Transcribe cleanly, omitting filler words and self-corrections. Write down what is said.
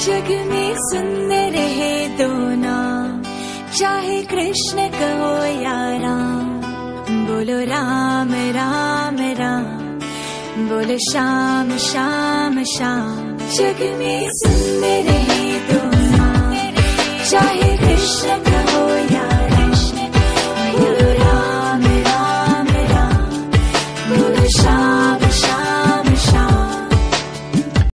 जग में सुंदर है दोनों, चाहे कृष्ण कहो या राम। बोलो राम राम राम, बोलो श्याम श्याम श्याम। जग में सुंदर है दोनों, चाहे कृष्ण